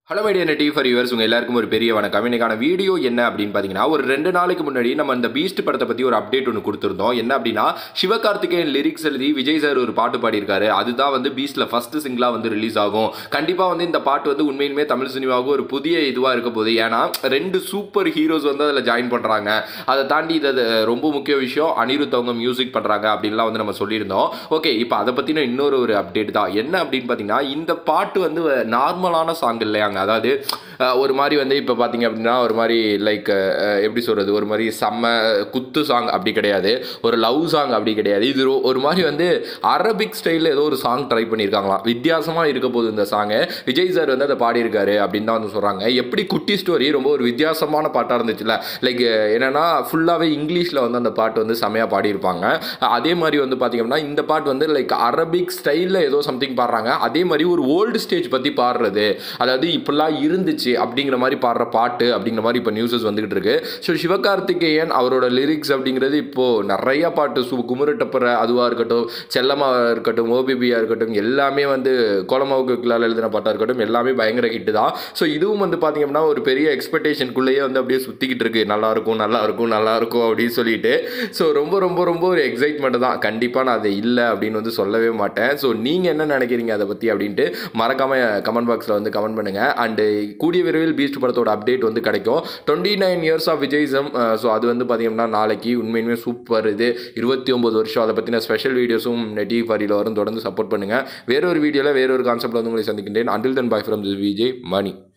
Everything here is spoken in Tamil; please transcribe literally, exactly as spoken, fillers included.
ஹலோ மைடியா நெட்டி ஃபார் யூவர்ஸ் உங்கள் எல்லாருக்கும் ஒரு பெரிய வணக்கம். இன்னைக்கான வீடியோ என்ன அப்படின்னு பார்த்தீங்கன்னா, ஒரு ரெண்டு நாளைக்கு முன்னாடி நம்ம இந்த பீஸ்ட் படத்தை பற்றி ஒரு அப்டேட் ஒன்று கொடுத்துருந்தோம். என்ன அப்படின்னா, சிவகார்த்திகேயன் லிரிக்ஸ் எழுதி விஜய் சார் ஒரு பாட்டு பாடியிருக்காரு. அதுதான் வந்து பீஸ்ட்ல ஃபர்ஸ்ட் சிங்கிளாக வந்து ரிலீஸ் ஆகும். கண்டிப்பாக வந்து இந்த பாட்டு வந்து உண்மையிலுமே தமிழ் சினிமாவுக்கு ஒரு புதிய இதுவாக இருக்க போகுது. ஏன்னா ரெண்டு சூப்பர் ஹீரோஸ் வந்து அதில் ஜாயின் பண்ணுறாங்க. அதை தாண்டி இது ரொம்ப முக்கிய விஷயம், அனிருத் அவங்க மியூசிக் பண்ணுறாங்க அப்படின்லாம் வந்து நம்ம சொல்லியிருந்தோம். ஓகே, இப்போ அதை பற்றின இன்னொரு ஒரு அப்டேட் தான். என்ன அப்படின்னு பார்த்தீங்கன்னா, இந்த பாட்டு வந்து நார்மலான சாங் இல்லையாங்க. அதாவது ஒரு மாதிரி வந்து இப்போ பார்த்தீங்க அப்படின்னா ஒரு மாதிரி லைக் எப்படி சொல்கிறது, ஒரு மாதிரி செம்ம குத்து சாங் அப்படி கிடையாது, ஒரு லவ் சாங் அப்படி கிடையாது. இது ஒரு மாதிரி வந்து அரபிக் ஸ்டைலில் ஏதோ ஒரு சாங் ட்ரை பண்ணியிருக்காங்களாம். வித்தியாசமாக இருக்க போகுது இந்த சாங்கு. விஜய் சார் வந்து அதை பாடியிருக்காரு அப்படின்னு தான் வந்து சொல்கிறாங்க. எப்படி குட்டி ஸ்டோரி ரொம்ப ஒரு வித்தியாசமான பாட்டாக இருந்துச்சுல்ல. லைக் என்னென்னா ஃபுல்லாகவே இங்கிலீஷில் வந்து அந்த பாட்டு வந்து செம்மையாக பாடியிருப்பாங்க. அதே மாதிரி வந்து பார்த்திங்க அப்படின்னா இந்த பாட்டு வந்து லைக் அரபிக் ஸ்டைலில் ஏதோ சம்திங் பாடுறாங்க. அதே மாதிரி ஒரு ஓல்டு ஸ்டேஜ் பற்றி பாடுறது, அதாவது இப்படிலாம் இருந்துச்சு அப்படிங்கிற மாதிரி பாடுற பாட்டு அப்படிங்கிற மாதிரி இப்போ நியூஸஸ் வந்துகிட்டு இருக்கு. ஸோ சிவகார்த்திகேயன் அவரோட லிரிக்ஸ் அப்படிங்கிறது இப்போது நிறைய பாட்டு சு குமுரட்டப்புற அதுவாக இருக்கட்டும், செல்லமாக இருக்கட்டும், ஓபிபியாக இருக்கட்டும், எல்லாமே வந்து கோலமாவுக்கு கிளால் எழுதின பாட்டாக இருக்கட்டும், எல்லாமே பயங்கர ஹிட்டு தான். ஸோ இதுவும் வந்து பார்த்திங்க அப்படின்னா ஒரு பெரிய எக்ஸ்பெக்டேஷனுக்குள்ளேயே வந்து அப்படியே சுற்றிக்கிட்டு இருக்கு. நல்லாயிருக்கும் நல்லாயிருக்கும் நல்லாயிருக்கும் அப்படின்னு சொல்லிட்டு. ஸோ ரொம்ப ரொம்ப ரொம்ப ஒரு எக்ஸைட்மெண்ட் தான். கண்டிப்பாக நான் அது இல்லை அப்படின்னு வந்து சொல்லவே மாட்டேன். ஸோ நீங்கள் என்ன நினைக்கிறீங்க அதை பற்றி அப்படின்ட்டு மறக்காமல் கமெண்ட் பாக்ஸில் வந்து கமெண்ட் பண்ணுங்கள். அண்டு கூடிய விரைவில் பீஸ்ட் படத்தோட அப்டேட் வந்து கிடைக்கும். Twenty nine years of Vijayism. So அது வந்து பார்த்தீங்கன்னா நாளைக்கு உண்மையுமே சூப்பர். இது இருபத்தி ஒம்பது வருஷம். அதை பற்றின ஸ்பெஷல் வீடியோஸும் நெட்டி ஃபாரியில் வரும். தொடர்ந்து சப்போர்ட் பண்ணுங்கள். வேறொரு வீடியோவில் வேறொரு கான்செப்டில் வந்து உங்களை சந்திக்கின்றேன். Until then bye from this Vijay money.